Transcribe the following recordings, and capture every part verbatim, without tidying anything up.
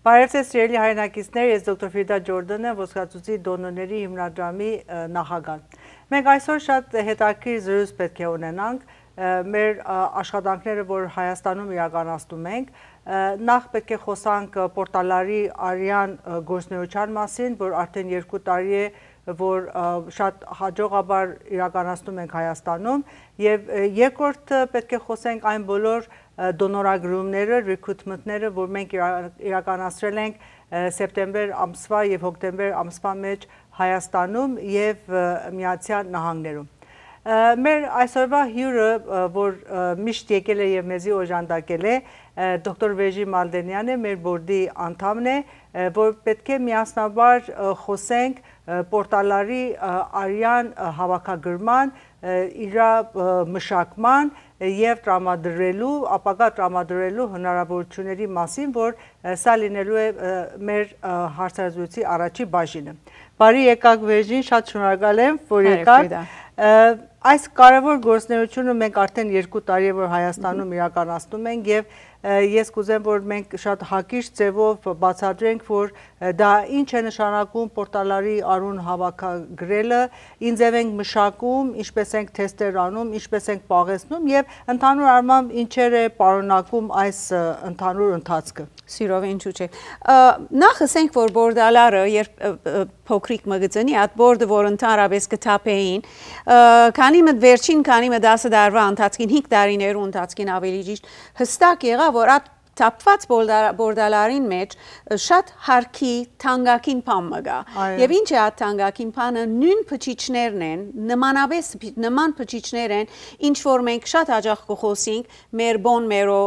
Բարև ձեզ սիրելի հայրենակիցներ, ես դոկտոր Ֆիրդա Ջորդանը, ոսկրածուծի դոնորների հիմնադրամի նախագահ։ Մենք այսօր շատ հետաքրքիր զրույց պետք է ունենանք մեր աշխատանքները, որ Հայաստանում իրականացնում ենք, նախ պետք է խոսանք պորտալարի արյան գործունեության մասին, որ արդեն երկու տարի է, որ շատ հաջողաբար իրականացնում ենք Հայաստանում, եւ երկրորդ պետք է խոսենք այն բոլոր դոնորագրումները, recruitment-ները, որ մենք իրականացրել ենք սեպտեմբեր ամսվա եւ հոկտեմբեր ամսվա մեջ Հայաստանում եւ Միացյալ Նահանգներում։ Մեր այսօրվա հյուրը, որ միշտ եկել է եւ մեզի օժանդակել է, դոկտոր Madelian է, մեր բորդի անդամն է, որ պետք է միասնաբար խոսենք պորտալարի արյան հավաքագրման, իր մշակման եւ տրամադրելու, ապագա տրամադրելու հնարավորությունների մասին, որ սա լինելու է մեր հարցազրույցի առաջի բաժինը։ Բարի եկաք Վերժին, շատ շնորհակալ եմ, որ եկաք։ Այս կարևոր գործունեությունը մենք արդեն երկու տարի է, որ Հայաստանում իրականացնում ենք եւ ես կուզեմ, որ մենք շատ հակիրճ ձևով բացատրենք, որ դա ինչ է նշանակում պորտալարի արուն հավաքագրելը, ինչ ձև ենք մշակում, ինչպես ենք թեստեր անում, ինչպես ենք պաղեցնում եւ ընդհանուր առմամբ ինչեր է պարունակում այս ընդհանուր ընթացքը։ Սիրով ինչու՞ չէ։ Նախ ասենք, որ բորդալարը, երբ փոքրիկ մգծնի, այդ բորդը, որ ընդհանրապես կթափեին, քանի մը վերջին, քանի մը դասը դարվա ընթացքին, հինգ տարիներու ընթացքին ավելի ճիշտ, հստակ եղավ, որ այդ թափված բորդալարին մեջ շատ հարկի թանկագին բան մգա։ Եվ ինչ է այդ թանկագին բանը, նույն փչիչներն են, նմանապես նման փչիչներ են, ինչ որ մենք շատ հաճախ կխոսենք մեր բոն մերո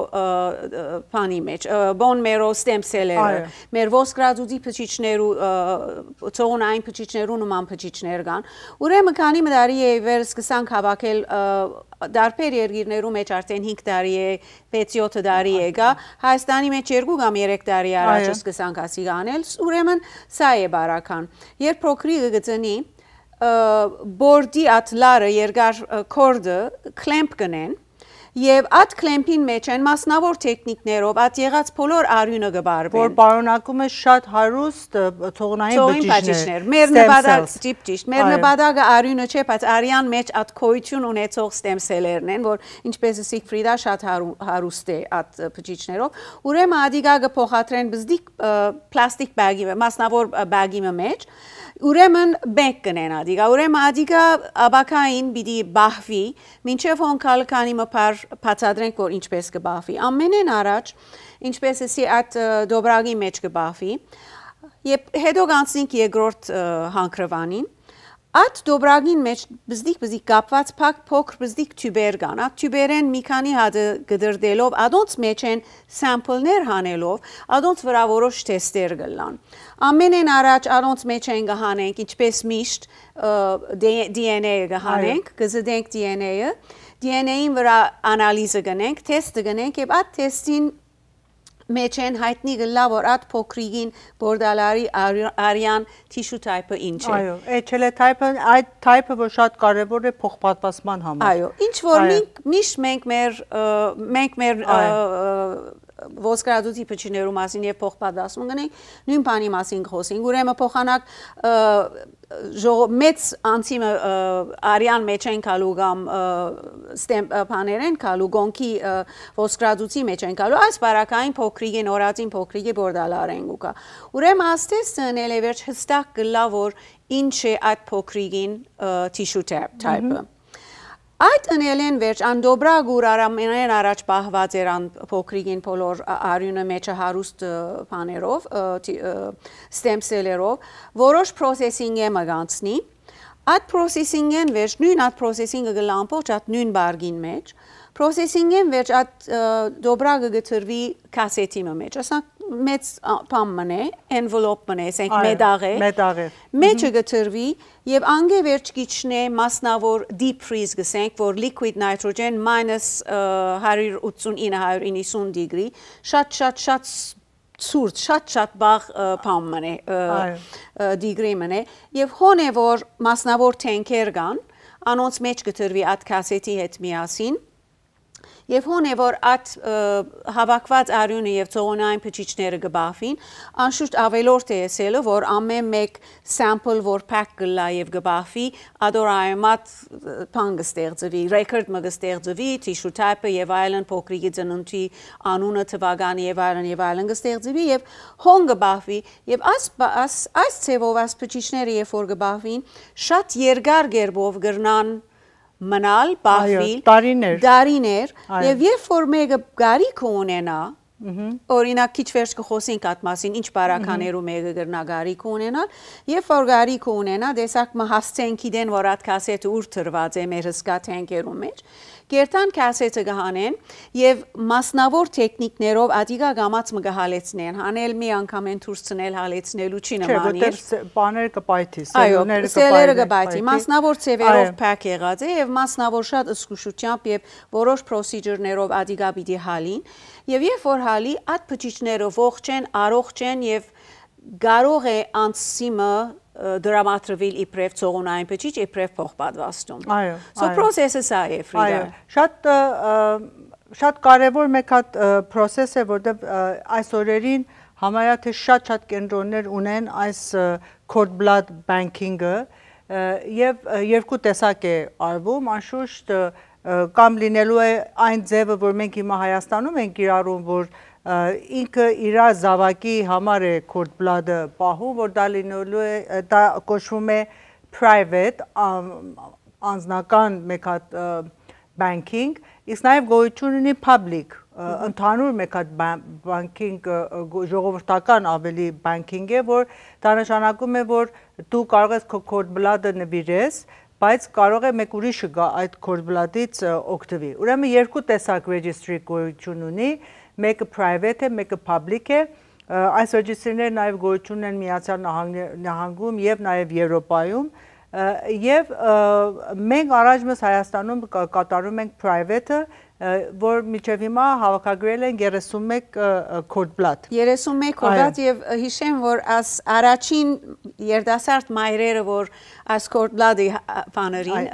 բանի մեջ, բոն մերո stem cell-երը, մեր ոսկրածուծի փչիչներու, ցողունային փչիչներու նման փչիչներ կան։ Ուրեմն քանի մը տարի է վեր սկսանք հավաքել դարբեր երկիրներու մեջ արդեն հինգ տարի է, վեց-յոթ տարի է գա, Հայաստանի մեջ երկու կամ երեք տարի առաջ սկսանք ասի անել, ուրեմն սա է բարական։ Երբ փոքրիկը գծնի, բորդի at լարը երկար կորդը կլեմպ կնեն, Եվ այդ կլեմպին մեջ են մասնավոր տեխնիկներով այդ եղած բոլոր արյունը կբարվեն։ Որ պարունակում է շատ հարուստ ցողունային բջիջներ։ Մեր նպատակ ճիպ ճիշտ, մեր նպատակը արյունը չէ, բայց արյան մեջ այդ քոյություն ունեցող stem cell-երն են, որ ինչպես ասիկ Ֆրիդա շատ հարուստ է այդ բջիջներով։ Ուրեմն ադիգա կփոխադրեն բզդիկ պլաստիկ բագի, մասնավոր բագի մեջ։ Ուրեմն բենք կնեն ադիգա, ուրեմն ադիգա աբակային բիդի բահվի, մինչև հոնքալ քանի մփար բացատրենք, որ ինչպես կբահվի։ Ամենեն առաջ, ինչպես էսի այդ դոբրագի մեջ կբահվի, եւ հետո կանցնենք երկրորդ հանքրվանին, այդ դոբրագին մեջ բզդիկ բզդիկ կապված փակ փոքր բզդիկ թյուբեր կան, այդ թյուբերեն մի քանի հատ գդրդելով, adոնց մեջ են սամպլներ հանելով, adոնց վրա որոշ թեստեր կլան։ Ամենեն առաջ adոնց մեջ են կհանենք, ինչպես միշտ D N A-ը կհանենք, կզդենք D N A-ը, D N A-ին վրա անալիզը կնենք, թեստը կնենք եւ այդ թեստին մեջ են հայտնի գլա, որ այդ փոքրիկին բորդալարի արյան tissue type-ը ինչ է։ Այո, H L A type-ը, այդ type-ը որ շատ կարևոր է փոխպատվաստման համար։ Այո, ինչ որ միշտ մենք մեր մենք մեր ոսկրածուծի փչիներու մասին եւ փոխպատվաստում գնենք, նույն բանի մասին խոսենք։ Ուրեմն փոխանակ մեծ անցիմը արյան մեջ են կալու կամ ստեմ բաներ են կալու, գոնքի ոսկրածուծի մեջ են կալու, այս բարակային փոքրիկին, օրածին փոքրիկի բորդալար են ուկա։ Ուրեմն աստեսն էլ է վերջ հստակ գլա, որ ինչ է այդ փոքրիկին tissue type-ը։ Այդ ընելեն վերջ անդոբրագ ուրարամենեն առաջ պահված էր ան փոքրիկին բոլոր արյունը մեջը հարուստ բաներով, stem cell-երով, որոշ processing է մգանցնի, այդ processing-են վերջ նույն այդ processing-ը գլամպոչ այդ նույն բարգին մեջ, processing-են վերջ այդ դոբրագը գտրվի կասետի մեջ, ասանք մեծ բան մնե, envelope մնե, ասենք մեդաղ է, մեջը գտրվի եւ անգե վերջ գիչնե մասնավոր deep freeze գսենք, որ liquid nitrogen minus հարյուր ութսունինը հարյուր իննսուն դիգրի, շատ շատ շատ ցուրտ, շատ շատ բաղ բան մնե, դիգրի մնե եւ հոն է որ մասնավոր թենքեր կան, անոնց մեջ գտրվի այդ կասետի հետ միասին Եվ հոն է, որ այդ հավաքված արյունը և ծողոնային փչիչները գբախվին, անշուշտ ավելորդ է եսելը, որ ամեն մեկ sample, որ pack գլա և գբախվի, ադոր այմատ պան գստեղծվի, record մը գստեղծվի, tissue type-ը և այլն փոքրիկի ծնունդի անունը թվականի և այլն և այլն գստեղծվի և հոն գբախվի և այս ծևով այս փչիչները երբ որ գբախվին, շատ երկար գերբով գրնան մնալ, բախվիլ, դարիներ, և երբ որ մեկը գարիք ունենա, օրինակ քիչ վերջ կխոսենք այդ մասին, ինչ բարականերու մեկը գրնա գարիք ունենալ, երբ որ գարիք ունենա, դեսակ մը հասցենք իդեն, որ այդ կասետը ուր թրված է մեր հսկա թենքերու մեջ, գերտան կասետը գհանեն և մասնավոր տեխնիկներով ադիգա գամած մը գհալեցնեն, հանել մի անգամ են թուրս ծնել հալեցնելու չի նմանիր։ Չէ, բաները կպայթի, սելերը կպայթի, մասնավոր ծևերով պակ եղած է և մասնավոր շատ ըսկուշությամբ և որոշ պրոսիջրներով ադիգա պիտի հալին և երբ որ հալի, այդ փչիչները ողջ են, առողջ են և կարող է անցիմը դրամատրվել իբրև ծողոնային փչիչ, իբրև փոխպատվաստում։ Այո։ So process-ը սա է, Ֆրիդա։ Շատ շատ կարևոր մեկ հատ process է, որտեղ այս օրերին համարյա թե շատ-շատ կենտրոններ ունեն այս cord blood banking-ը եւ երկու տեսակ է արվում, անշուշտ կամ լինելու է այն ձևը, որ մենք հիմա Հայաստանում ենք կիրառում, որ ինքը իր զավակի համար է cord blood-ը պահում, որ դա լինելու է, դա կոչվում է private, անձնական մեկ հատ banking, իսկ նաև գոյություն ունի public, ընդհանուր մեկ հատ banking, ժողովրդական ավելի banking է, որ դա նշանակում է, որ դու կարող ես քո cord blood-ը նվիրես, բայց կարող է մեկ ուրիշը գա այդ cord blood-ից օգտվի։ Ուրեմն երկու տեսակ registry գոյություն ունի, մեկը private է, մեկը public է, այս registry-ները նաև գոյություն են Միացյալ Նահանգում և նաև Եվրոպայում, և մենք առաջմս Հայաստանում կատարում ենք private-ը, որ միջև հիմա հավաքագրել են երեսունմեկ cord blood։ երեսունմեկ cord blood և հիշեմ, որ այս առաջին երդասարդ մայրերը, որ այս cord blood-ի պաներին,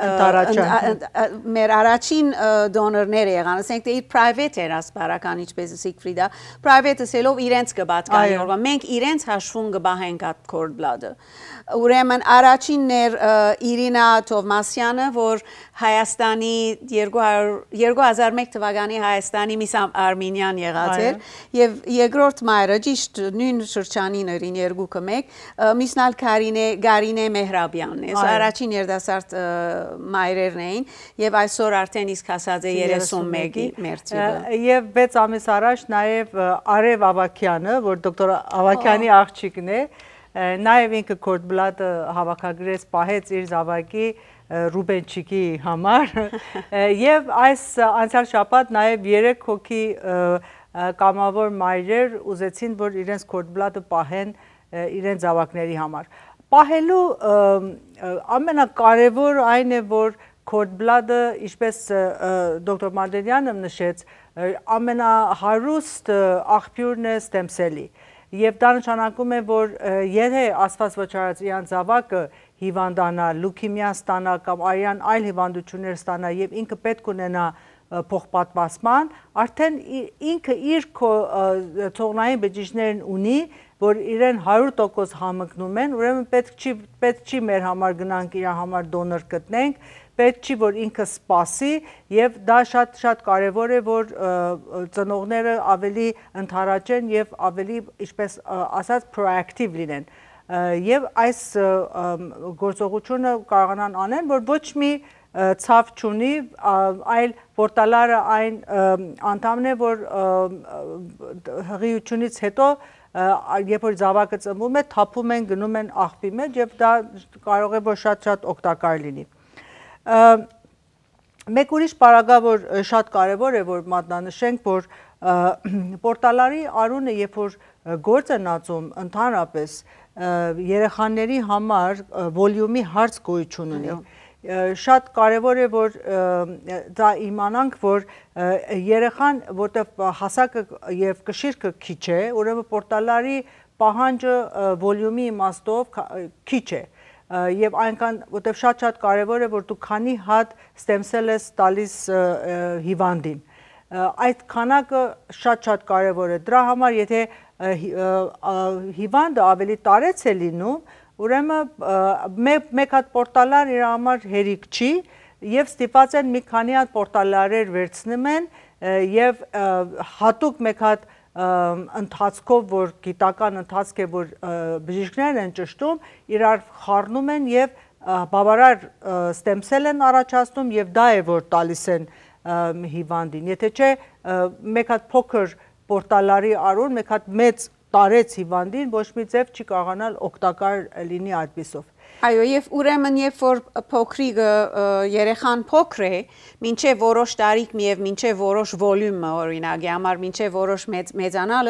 մեր առաջին դոնորները եղան, ասենք թե իր private էր ասպարական, ինչպես ասիկ Ֆրիդա, private ասելով իրենց կբատկանի օրվա, մենք իրենց հաշվում կբահենք այդ cord blood-ը։ Ուրեմն առաջինն էր Իրինա Թովմասյանը, որ Հայաստանի երկու հազար մեկ թվականի Հայաստանի Միս Արմենիան եղած էր և երկրորդ մայրը ճիշտ նույն շրջանին էին երկուքը մեկ Միսնալ Գարինե Մեհրաբյանն է, առաջին երդասարդ մայրերն էին և այսօր արդեն իսկ հասած է երեսունմեկի մերձիվը։ Եվ վեց ամիս առաջ նաև Արև Ավակյանը, որ դոկտոր Ավակյանի աղջիկն է, նաև ինքը cord blood-ը հավաքագրեց, պահեց իր զավակի Ռուբենչիկի համար և այս անցյալ շաբաթ նաև երեք հոգի կամավոր մայրեր ուզեցին, որ իրենց cord blood-ը պահեն իրենց զավակների համար։ Պահելու ամենակարևոր այն է, որ cord blood-ը, ինչպես դոկտոր Մադելյանը նշեց, ամենահարուստ աղբյուրն է stem cell-ի։ Եվ դա նշանակում է, որ եթե Աստված վճարած իրան զավակը հիվանդանա, լուքեմիա ստանա կամ արյան այլ հիվանդություններ ստանա և ինքը պետք ունենա փոխպատվաստման, արդեն ինքը իր ծողնային բջիջներն ունի, որ իրեն հարյուր տոկոս համընկնում են, ուրեմն պետք չի մեր համար գնանք իր համար դոնոր գտնենք, պետք չի, որ ինքը սպասի և դա շատ-շատ կարևոր է, որ ծնողները ավելի ընդառաջեն և ավելի, ինչպես ասած, proactive լինեն։ Եվ այս գործողությունը կարողանան անեն, որ ոչ մի ցավ չունի, այլ պորտալարը այն անդամն է, որ հղիությունից հետո, երբ որ զավակը ծնվում է, թափում են, գնում են աղբի մեջ և դա կարող է, որ շատ-շատ օգտակար լինի։ Մեկ ուրիշ պարագա, որ շատ կարևոր է, որ մատնանշենք, որ պորտալարի արունը, երբ որ գործ են ածում ընդհանրապես, երեխաների համար վոլյումի հարց գոյություն ունի։ Շատ կարևոր է, որ դա իմանանք, որ երեխան, որտեղ հասակը և կշիռքը քիչ է, ուրեմն պորտալարի պահանջը վոլյումի իմաստով քիչ է։ Եվ այնքան, որտեղ շատ-շատ կարևոր է, որ դու քանի հատ stem cell ես տալիս հիվանդին։ այդ քանակը շատ-շատ կարևոր է։ Դրա համար եթե հիվանդը ավելի տարեց է լինում, ուրեմն մեկ հատ պորտալար իր համար հերիք չի եւ ստիպված են մի քանի հատ պորտալարեր վերցնում են եւ հատուկ մեկ հատ ընթացքով, որ գիտական ընթացք է, որ բժիշկներն են ճշտում, իրար խառնում են եւ բավարար ստեմսել են առաջացնում եւ դա է, որ տալիս են հիվանդին։ Եթե չէ, մեկ հատ փոքր պորտալարի արուն, մեկ հատ մեծ տարեց հիվանդին, ոչ մի ձև չի կարողանալ օգտակար լինի այդպիսով։ Այո, եւ ուրեմն երբ որ փոքրիկը երեխան փոքր է, մինչեւ որոշ տարիք եւ մինչեւ որոշ վոլյումը, օրինակ, համար մինչեւ որոշ մեծանալը,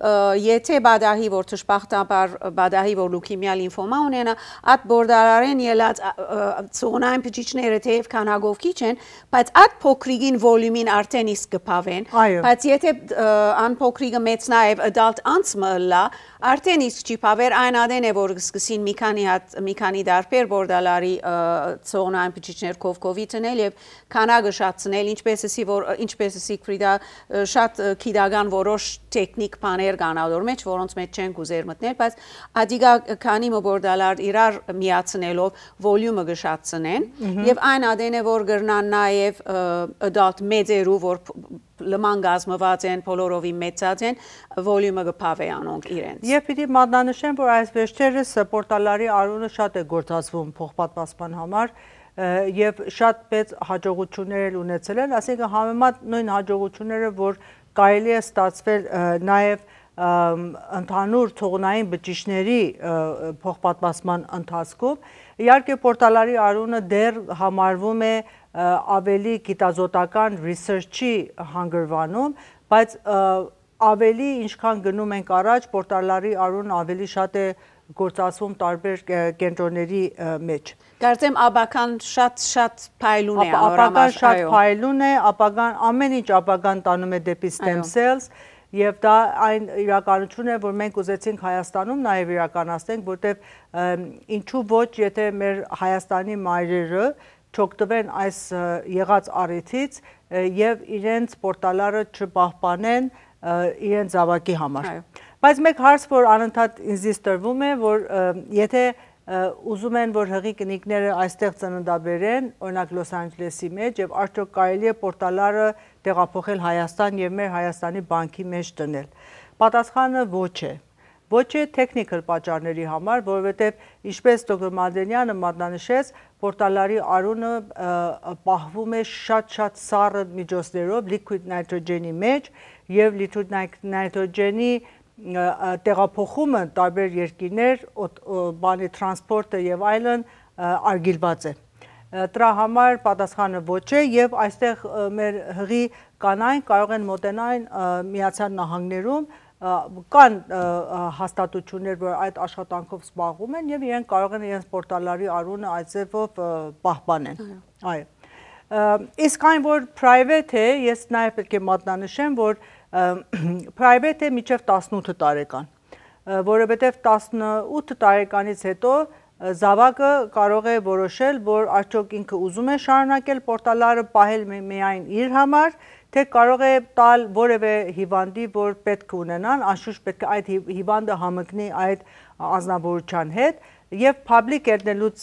եթե բադահի որ ճշմարտաբար բադահի որ լուկեմիա լիմֆոմա ունենա, այդ բորդարարեն ելած ցոնային բջիջները թեև քանակով քիչ են, բայց այդ փոքրիկին վոլյումին արդեն իսկ կփավեն, բայց եթե ան փոքրիկը մեծ նաեւ adult անցը լա, արդեն իսկ չի փավեր, այն ադեն է որ սկսին մի քանի հատ մի քանի դարբեր բորդալարի ցոնային բջիջներ կովկովի տնել եւ քանակը շատցնել, ինչպես էսի որ ինչպես էսի քրիդա շատ քիդական որոշ տեխնիկ բաներ կան ադոր մեջ, որոնց մեջ չեն գուզեր մտնել, բայց ադիգա քանի բորդալար իրար միացնելով վոլյումը կշատցնեն եւ այն ադեն է որ գրնան նաեւ adult մեծերու որ լման գազմված են, բոլորովի մեծած են, վոլյումը կփավե անոնք իրենց։ Եվ պիտի մատնանշեմ, որ այս վերջերս պորտալարի արունը շատ է գործածվում փոխպատվաստման համար եւ շատ մեծ հաջողություններ ունեցել են, ասենք համեմատ նույն հաջողությունները, որ կարելի է ստացվել նաեւ ընդհանուր թողնային բջիջների փոխպատվաստման ընթացքում, իհարկե պորտալարի արունը դեռ համարվում է ավելի գիտազոտական research-ի հանգրվանում, բայց ավելի ինչքան գնում ենք առաջ, պորտալարի արունը ավելի շատ է գործածվում տարբեր կենտրոնների մեջ։ Կարծեմ ապական շատ-շատ փայլուն է, ապական շատ փայլուն է, ապական ամեն ինչ ապական տանում է դեպի stem cells, եւ դա այն իրականություն է, որ մենք ուզեցինք Հայաստանում նաեւ իրականացնենք, որտեղ ինչու ոչ, եթե մեր Հայաստանի մայրերը չօգտվեն այս եղած առիթից եւ իրենց պորտալարը չպահպանեն իրենց զավակի համար։ Բայց մեկ հարց, որ անընդհատ ինձ տրվում է, որ եթե ուզում են, որ հղի կնիկները այստեղ ծննդաբերեն, օրինակ Լոս Անջելեսի մեջ, եւ արդյոք կարելի է պորտալարը տեղափոխել Հայաստան եւ մեր Հայաստանի բանկի մեջ դնել։ Պատասխանը ոչ է։ Ոչ է տեխնիկալ պատճառների համար, որովհետև ինչպես դոկտոր Մադելյանը մատնանշեց, պորտալարի արունը պահվում է շատ-շատ սառը միջոցներով liquid nitrogen-ի մեջ եւ liquid nitrogen-ի տեղափոխումը տարբեր երկրներ, բանի տրանսպորտը եւ այլն արգելված է։ Դրա համար պատասխանը ոչ է եւ այստեղ մեր հղի կանայք կարող են մոտենալ Միացյալ Նահանգներում կան հաստատություններ, որ այդ աշխատանքով զբաղվում են եւ իրենք կարող են իրենց պորտալարի արունը այդ ձևով պահպանեն։ Այո։ Իսկ այն որ private է, ես նաեւ պետք է մատնանշեմ, որ private է մինչև տասնութ տարեկան, որովհետև տասնութ տարեկանից հետո զավակը կարող է որոշել, որ արդյոք ինքը ուզում է շարունակել պորտալարը պահել միայն իր համար, թե կարող է տալ որևէ հիվանդի, որ պետք ունենան, անշուշտ պետք է այդ հիվանդը համընկնի այդ անձնավորության հետ, եւ public ելնելուց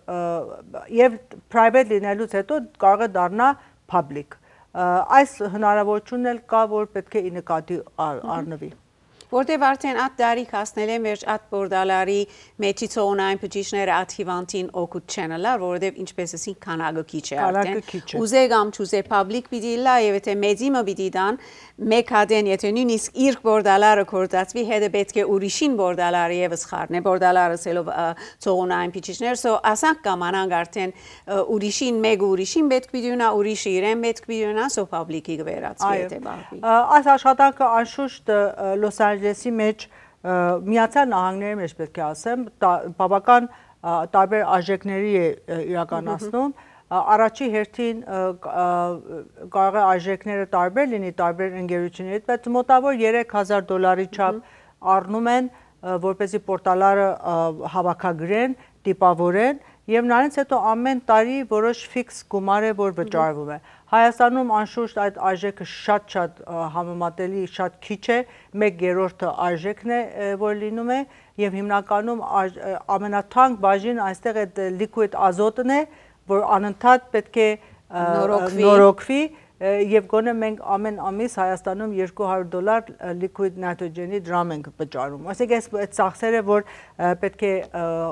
եւ private լինելուց հետո կարող է դառնա public։ Այս հնարավորությունն էլ կա, որ պետք է ի նկատի առնվի։ Որտեվ արդեն այդ դարիք հասնել են վերջ այդ բորդալարի մեջի ցոնային բջիջները այդ հիվանդին օգուտ չեն լա, որովհետև ինչպես ասին քանակը քիչ է արդեն։ Ուզե կամ չուզե public պիտի լա եւ եթե մեծիմը պիտի դան, մեկ հատեն եթե նույնիսկ իր բորդալարը կորտացվի, հետը պետք է ուրիշին բորդալարը եւս խառնե, բորդալարը սելով ցոնային բջիջներ, սո ասանք կամանանք արդեն ուրիշին մեկ ուրիշին պետք պիտի ունա, ուրիշը իրեն պետք պիտի ունա, սո public-ի կվերածվի եթե բաղվի։ Այս աշխատանքը անշուշտ Լոս Անջելեսի մեջ Միացյալ Նահանգների մեջ պետք է ասեմ, բավական տարբեր արժեքների է իրականացնում, առաջի հերթին կարող է արժեքները տարբեր լինի տարբեր ընկերություններից, բայց մոտավոր երեք հազար դոլարի չափ առնում են, որպեսզի պորտալարը հավաքագրեն, տիպավորեն եւ նրանից հետո ամեն տարի որոշ ֆիքս գումար է, որ վճարվում է։ Հայաստանում անշուշտ այդ արժեքը շատ-շատ համեմատելի, շատ քիչ է, մեկ երրորդը արժեքն է, որ լինում է, եւ հիմնականում ամենաթանկ բաժին այստեղ այդ liquid ազոտն է, որ անընդհատ պետք է նորոգվի, եւ գոնե մենք ամեն ամիս Հայաստանում երկու հարյուր դոլար liquid nitrogen-ի դրամ ենք վճարում։ Այսինքն այդ ծախսերը, որ պետք է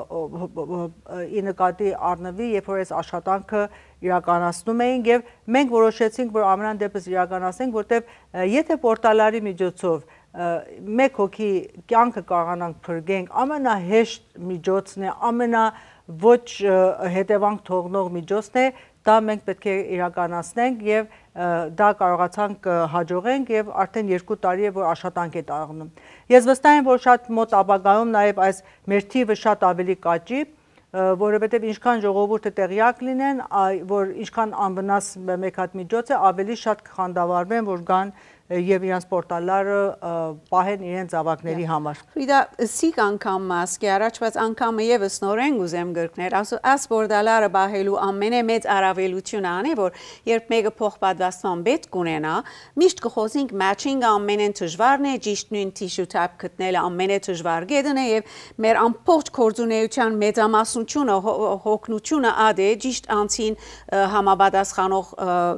ի նկատի առնվի, երբ որ այս աշխատանքը իրականացնում էինք, եւ մենք որոշեցինք, որ ամենայն դեպս իրականացնենք, որտեւ եթե պորտալարի միջոցով մեկ հոգի կյանքը կարողանանք փրկենք, ամենահեշտ միջոցն է, ամենա ոչ հետևանք թողնող միջոցն է, դա մենք պետք է իրականացնենք եւ դա կարողացանք հաջողենք եւ արդեն երկու տարի է որ աշխատանք է տարվում։ Ես վստահ եմ որ շատ մոտ ապագայում նաեւ այս մեր թիվը շատ ավելի կաճի, որովհետեւ ինչքան ժողովուրդը տեղյակ լինեն, որ ինչքան անվնաս մեկ հատ միջոց է, ավելի շատ կխանդավառվեն որ գան եւ իրանց պորտալները պահեն իրենց ավակների համար։ Ֆրիդա, սիկ անգամ մասկի առաջված անգամը եւս նորեն ուզեմ գրկներ, աս պորտալները բահելու ամենամեծ առավելությունը ան է, որ երբ մեկը փոխպատվաստման պետք ունենա, միշտ կխոսենք matching-ը ամենեն դժվարն է, ճիշտ նույն tissue type գտնելը ամենադժվար գետն է եւ մեր ամբողջ գործունեության մեծամասնությունը հոգնությունը ադե ճիշտ անցին համապատասխանող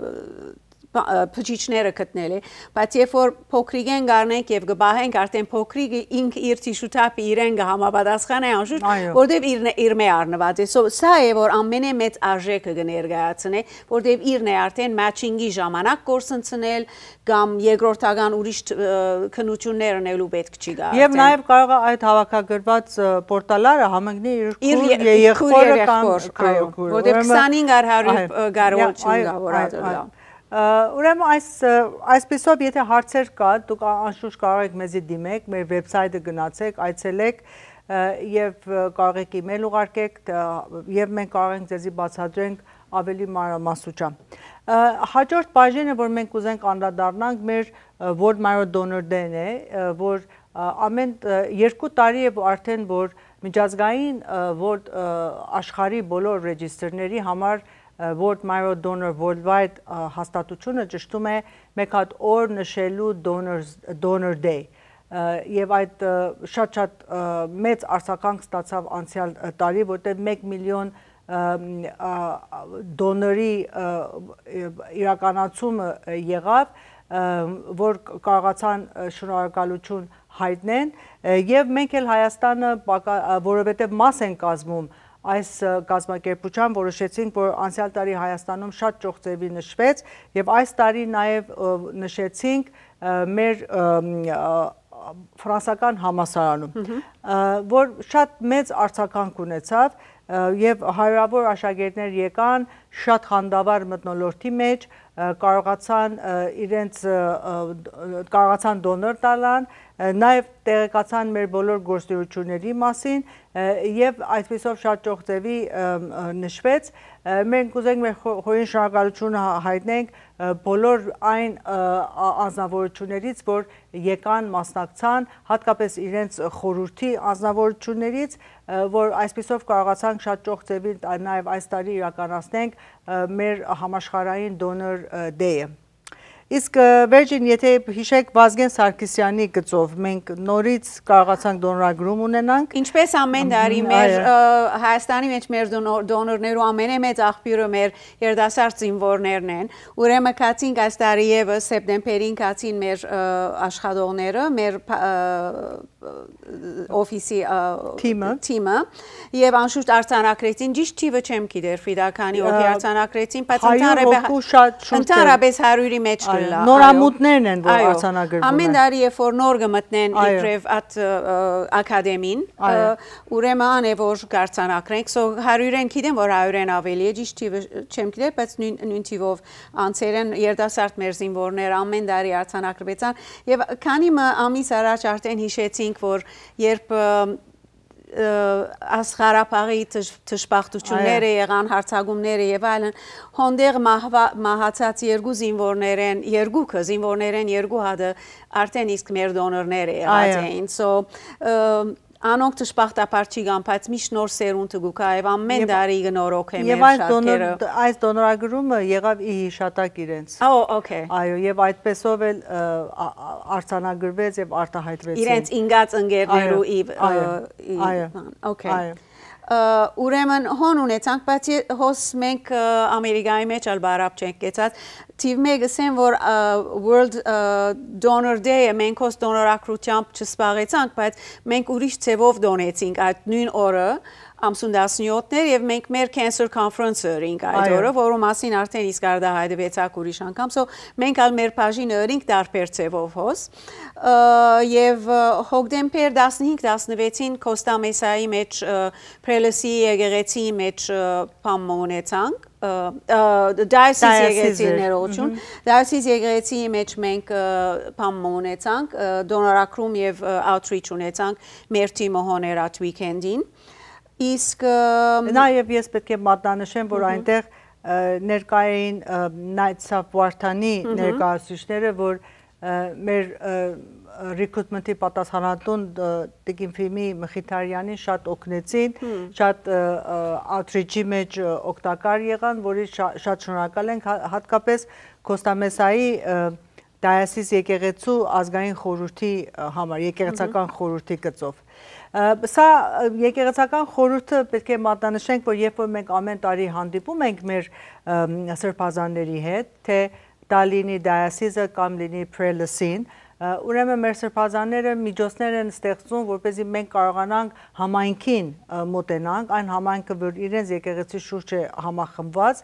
փչիչները գտնել է, բայց երբ որ փոքրիկ են գարնենք եւ գբահենք արդեն փոքրիկը ինք իր տիշուտապը իրեն համապատասխան է անշուշտ, որտեւ իր իր մե առնված է։ Սա է որ ամենամեծ արժեքը կներկայացնի, որտեւ իրն է արդեն matching-ի ժամանակ կորսնցնել կամ երկրորդական ուրիշ քննություններ ունելու պետք չի գա։ Եվ նաեւ կարող է այդ հավաքագրված պորտալները համընկնի իր եղբորը կամ քույր, որտեւ քսանհինգ հարյուր գարոջություն գա որ ադելա։ Ուրեմն այս այսպեսով եթե հարցեր կա, դուք անշուշտ կարող եք մեզի դիմեք, մեր վեբսայթը գնացեք, այցելեք եւ կարող եք email ուղարկեք եւ մենք կարող ենք ձեզի բացատրենք ավելի մանրամասնությամբ։ Հաջորդ բաժինը, որ մենք ուզենք անդրադառնանք, մեր World Marrow Donor Day-ն է, որ ամեն երկու տարի է արդեն որ միջազգային որ աշխարհի բոլոր ռեջիստրների համար World Marrow Donor Worldwide հաստատությունը ճշտում է մեկ հատ օր նշելու Donor Day եւ այդ շատ-շատ մեծ արձագանք ստացավ անցյալ տարի, որտեղ մեկ միլիոն դոնորի իրականացումը եղավ, որ կարողացան շնորհակալություն հայտնեն եւ մենք էլ Հայաստանը որովհետեւ մաս են կազմում այս կազմակերպության որոշեցինք, որ անցյալ տարի Հայաստանում շատ ճոխձևի նշվեց եւ այս տարի նաեւ նշեցինք մեր ֆրանսական համալսարանում, որ շատ մեծ արձագանք ունեցավ եւ հարյուրավոր աշակերտներ եկան, շատ խանդավառ մթնոլորտի մեջ, կարողացան իրենց կարողացան դոնոր տալան, նաեւ տեղեկացան մեր բոլոր գործունեությունների մասին եւ այսպեսով շատ ճոխձևի նշվեց։ Մենք ուզենք մեր խորին շնորհակալությունը հայտնենք բոլոր այն անձնավորություններից, որ եկան մասնակցան, հատկապես իրենց խորհրդի անձնավորություններից, որ այսպեսով կարողացանք շատ ճոխձևի նաեւ այս տարի իրականացնենք մեր համաշխարհային դոնոր դեյը։ Իսկ վերջին, եթե հիշեք Վազգեն Սարգսյանի գծով, մենք նորից կարողացանք դոնորագրում ունենանք։ Ինչպես ամեն տարի մեր Հայաստանի մեջ մեր դոնորներու ամենամեծ աղբյուրը մեր երիտասարդ զինվորներն են։ Ուրեմն կացինք այս տարի եւս սեպտեմբերին կացին մեր աշխատողները, մեր օֆիսի թիմը եւ անշուշտ արձանագրեցին ճիշտ թիվը չեմ գիտեր Ֆրիդա քանի օքի արձանագրեցին, բայց ընդհանրապես հարյուրի մեջ նորամուտներն են որ արձանագրվում են։ Ամեն տարի երբ որ նոր կմտնեն իբրև at ակադեմին, ուրեմն է որ կարձանագրենք, so հարյուրեն գիտեմ որ հարյուրեն ավելի է, ճիշտ թիվը չեմ գիտեր, բայց նույն թիվով անցերեն երիտասարդ մեր զինվորներ ամեն տարի արձանագրվեցան եւ քանի ամիս առաջ արդեն հիշեցինք որ երբ Ասղարապաղի թշպախտությունները եղան, հարցագումները եւ այլն, հոնդեղ մահացած երկու զինվորներեն, երկուքը զինվորներեն երկու հատը արդեն իսկ մեր դոնորներ եղած էին, so Անոնք դժբախտաբար չի գան, բայց միշտ նոր սերունդը գուկա եւ ամեն տարի գնորոք է մեր շատերը։ Եվ այս դոնորագրումը եղավ ի հիշատակ իրենց։ Oh, okay։ Այո, եւ այդպեսով էլ արձանագրվեց եւ արտահայտվեց։ Իրենց ինգած ընկերներու իվ այո, okay։ Ուրեմն հոն ունեցանք, բայց հոս մենք Ամերիկայի մեջ ալ բարապ չենք կեցած, թիվ մեկը սեն, որ World Donor Day-ը մենք հոս դոնորակրությամբ չսպաղեցանք, բայց մենք ուրիշ ծևով դոնեցինք այդ նույն օրը, ամսուն տասնյոթներ եւ մենք մեր cancer conference-ը էինք այդ օրը, որը մասին արդեն իսկ արդահայտվեցակ ուրիշ անգամ, so մենք ալ մեր բաժինը էինք դարբեր ծևով հոս եւ հոկտեմբեր տասնհինգ տասնվեցին Կոստա Մեսայի մեջ Prelacy եկեղեցի մեջ բամ ունեցանք Diocese եկեղեցիներոջուն Diocese եկեղեցի մեջ մենք բամ ունեցանք դոնորակրում եւ outreach ունեցանք մեր թիմը հոներ at weekend-ին Իսկ նաև ես պետք է մատնանշեմ, որ այնտեղ ներկա էին Նայցավ Վարդանի ներկայացուցիչները, որ մեր recruitment-ի պատասխանատուն Տիկին Ֆիմի Մխիթարյանին շատ օգնեցին, շատ outreach-ի մեջ օգտակար եղան, որի շատ շնորհակալ ենք, հատկապես Կոստամեսայի Diocese եկեղեցու ազգային խորհրդի համար, եկեղեցական խորհրդի գծով։ Սա եկեղեցական խորհուրդը պետք է մատնանշենք, որ երբ որ մենք ամեն տարի հանդիպում ենք մեր սրբազանների հետ, թե դա լինի Diocese-ը կամ լինի Prelacy-ն, ուրեմն մեր սրբազանները միջոցներ են ստեղծում, որպեսզի մենք կարողանանք համայնքին մոտենանք, այն համայնքը, որ իրենց եկեղեցի շուրջ է համախմբված,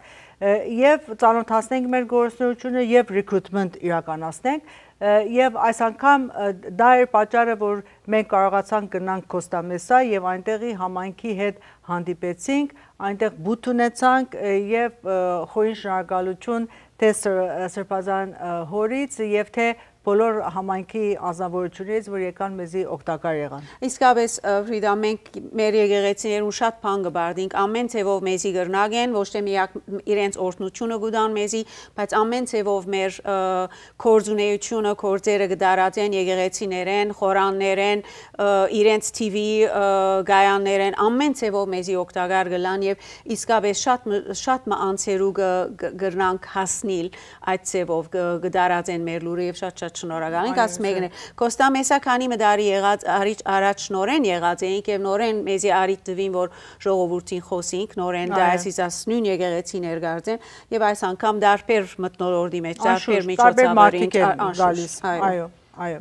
եւ ծանոթացնենք մեր գործունեությունը եւ recruitment իրականացնենք եւ այս անգամ դա էր պատճառը, որ մենք կարողացանք գնանք Կոստամեսա եւ այնտեղի համայնքի հետ հանդիպեցինք, այնտեղ բութ ունեցանք եւ խորին շնորհակալություն թե սրբազան հորից եւ թե բոլոր համայնքի անձնավորություններից, որ եկան մեզի օգտակար եղան։ Իսկապես Ֆրիդա, մենք մեր եկեղեցիներուն շատ բան կբարդինք, ամեն ցևով մեզի գրնագեն, ոչ թե միակ իրենց օրհնությունը գուդան մեզի, բայց ամեն ցևով մեր կորձունեությունը, կորձերը կդարածեն եկեղեցիներեն, խորաններեն, իրենց T V գայաններեն, ամեն ցևով մեզի օգտակար գլան եւ իսկապես շատ շատ մանցերու գրնանք հասնիլ այդ ցևով կդարածեն մեր լուրը եւ շատ շնորհակալ ենք, ասում եք Կոստա Մեսա քանի մդարի եղած առաջ նորեն եղած էինք եւ նորեն մեզի արիտ տվին, որ ժողովրդին խոսենք, նորեն դայասիզաս նույն եկեղեցի ներգարձեն եւ այս անգամ դարբեր մթնոլորտի մեջ դարբեր միջոցառումներ գալիս։ Այո, այո։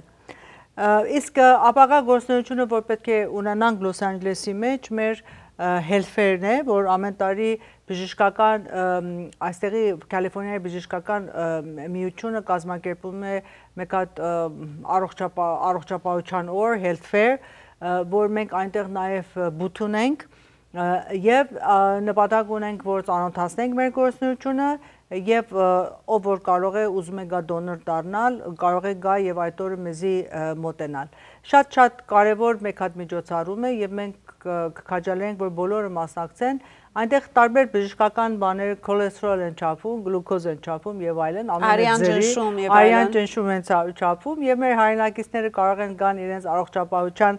Իսկ ապագա գործունեությունը, որ պետք է ունենանք Լոս Անջելեսի մեջ, մեր հելֆերն է, որ ամեն տարի բժշկական այստեղի Կալիֆոռնիայի բժշկական միությունը կազմակերպում է մեկ հատ առողջապահության օր, health fair, որ մենք այնտեղ նաև բութ ունենք եւ նպատակ ունենք, որ ծանոթացնենք մեր գործունեությունը եւ ով որ կարող է ուզում է գա դոնոր դառնալ, կարող է գա եւ այդ օրը մեզի մոտենալ։ Շատ-շատ կարեւոր մեկ հատ միջոցառում է եւ մենք կքաջալերենք, որ բոլորը մասնակցեն, այնտեղ տարբեր բժշկական բաներ, քոլեսթերոլ են չափում, գլուկոզ են չափում եւ այլն, արյան ճնշում եւ այլն, արյան ճնշում են չափում եւ մեր հայրենակիցները կարող են գան իրենց առողջապահության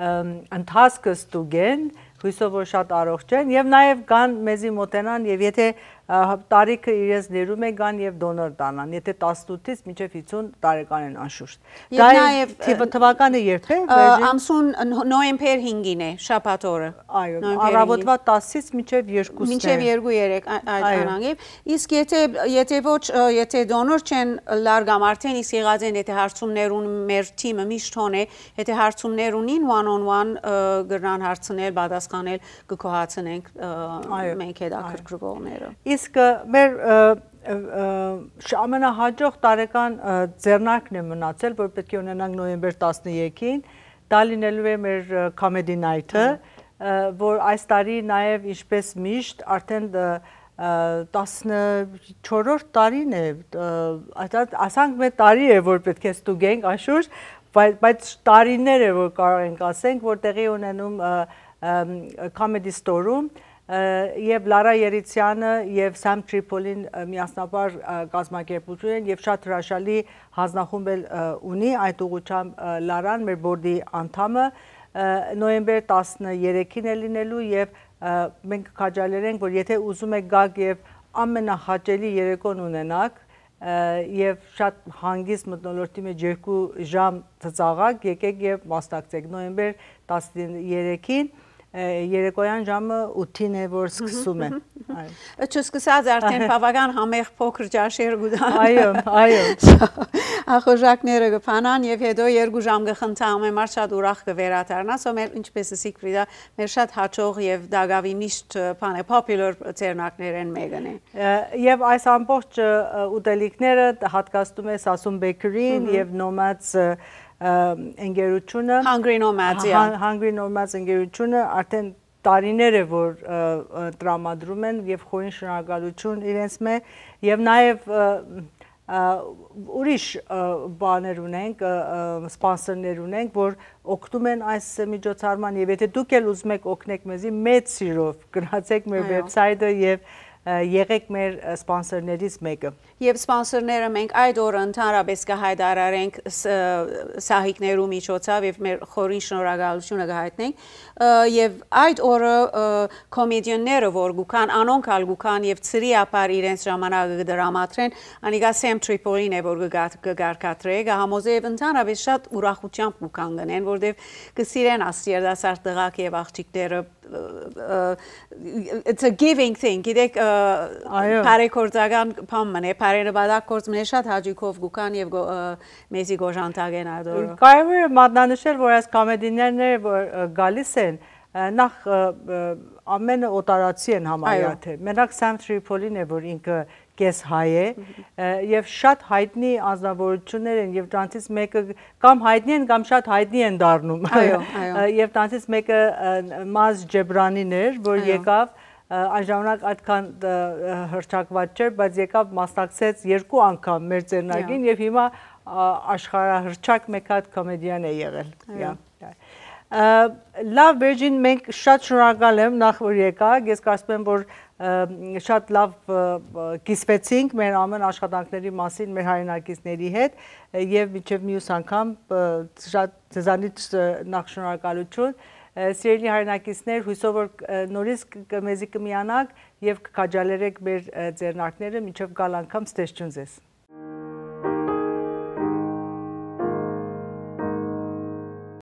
ընթացքը ստուգեն, հույսով որ շատ առողջ են եւ նաեւ գան մեզի մոտենան եւ եթե տարիքը իրենց ներում է գան եւ դոնոր դառնան, եթե տասնութից մինչեւ հիսուն տարեկան են անշուշտ։ Եվ նաեւ թվականը երբ է? Ամսուն նոյեմբեր հինգին է, շաբաթ օրը։ Այո, առավոտվա տասից մինչեւ երկուսն է։ Մինչեւ երկու երեք այդ անանգիվ։ Իսկ եթե եթե ոչ եթե դոնոր չեն լարգամ արդեն իսկ եղած են, եթե հարցումներ ունեն մեր թիմը միշտ հոն է, եթե հարցումներ ունին one on one գրնան հարցնել, պատասխանել, կկոհացնենք մենք այդ ակրկրվողները։ Իսկ մեր ամենահաջող տարեկան ձեռնարկն է մնացել, որ պետք է ունենանք նոյեմբեր տասնյոթին, դա լինելու է մեր comedy night-ը, որ այս տարի նաև ինչպես միշտ արդեն տասնչորրորդ տարին է, ասանք մեր տարի է, որ պետք է ստուգենք անշուշտ, բայց տարիներ է, որ կարող ենք ասենք, որ տեղի ունենում comedy store-ում, եւ Լարա Երիցյանը եւ Սամ Տրիպոլին միասնաբար կազմակերպություն են եւ շատ հրաշալի հանձնախումբ էլ ունի այդ ուղղությամբ Լարան մեր բորդի անդամը նոյեմբեր տասներեքին է լինելու եւ մենք կքաջալերենք, որ եթե ուզում եք գաք եւ ամենահաճելի երեկոն ունենաք եւ շատ հանգիստ մթնոլորտի մեջ երկու ժամ ծծաղակ, եկեք եւ մասնակցեք նոյեմբեր տասներեքին երեկոյան ժամը ութին է, որ սկսում է։ Չսկսած արդեն բավական համեղ փոքր ջաշեր գուտան։ Այո, այո։ Ախորժակները կփանան եւ հետո երկու ժամ կխնդամ եմ շատ ուրախ կվերադառնա, սո մեր ինչպես ասիք Ֆրիդա, մեր շատ հաճող եւ դագավի միշտ բանը popular ծերնակներն մեկն է։ Եվ այս ամբողջ ուտելիքները հատկացնում է Sassoon Bakery-ին եւ Nomads ընկերությունը Hungry Nomads, Hungry Nomads ընկերությունը արդեն տարիներ է որ տրամադրում են եւ խորին շնորհակալություն իրենց մե եւ նաեւ ուրիշ բաներ ունենք, սպոնսորներ ունենք, որ օգնում են այս միջոցառման եւ եթե դուք էլ ուզում եք օգնեք մեզի մեծ սիրով գնացեք մեր վեբսայթը եւ եղեք մեր սպոնսորներից մեկը։ Եվ սպոնսորները մենք այդ օրը ընդհանրապես կհայտարարենք սահիկներու միջոցով եւ մեր խորին շնորհակալությունը կհայտնենք եւ այդ օրը կոմեդիանները որ գուքան անոնք ալ գուքան եւ ծրի ապար իրենց ժամանակը կդրամատրեն անիկա Sam Tripoli-ն է որ կգարկատրե կհամոզե եւ ընդհանրապես շատ ուրախությամբ գուքան գնեն որովհետեւ կսիրեն աստիերդասար տղաք եւ աղջիկները it's a giving thing գիտեք բարեկորձական բան է բարերը բադակ կորձմն է շատ հաճույքով գուքան եւ մեզի գոժանտագեն այդ օրը կարևոր է մատնանշել որ այս կոմեդիաներները որ գալիս են նախ ամենը օտարացի են համարյա թե մենակ Sam Tripoli-ն է որ ինքը կես հայ է եւ շատ հայտնի անձնավորություններ են եւ դրանցից մեկը կամ հայտնի են կամ շատ հայտնի են դառնում եւ դրանցից մեկը Maz Ջեբրանին էր որ եկավ այն ժամանակ այդքան հրճակված չէր բայց եկավ մասնակցեց երկու անգամ մեր ծերնակին եւ հիմա աշխարհահռչակ մեկ հատ կոմեդիան է եղել լավ Virgin մենք շատ շնորհակալ եմ նախ որ եկաք ես կարծում եմ որ շատ լավ կիսվեցինք մեր ամեն աշխատանքների մասին մեր հայրենակիցների հետ եւ մինչեւ մյուս անգամ շատ ձեզանից նախ շնորհակալություն սիրելի հայրենակիցներ հույսով որ նորից մեզի կմիանաք եւ կքաջալերեք մեր ձեռնակները մինչեւ գալ անգամ ստեյշուն ձեզ